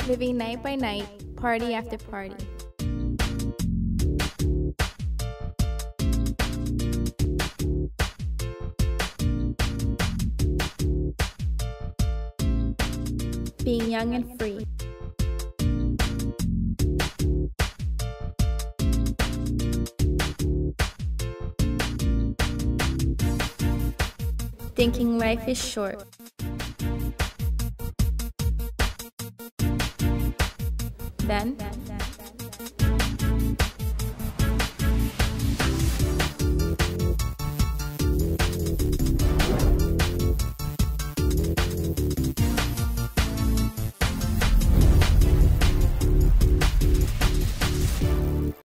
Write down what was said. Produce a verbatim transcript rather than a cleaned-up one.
living night by night, party after party. Being young and free. Thinking life is short. Then,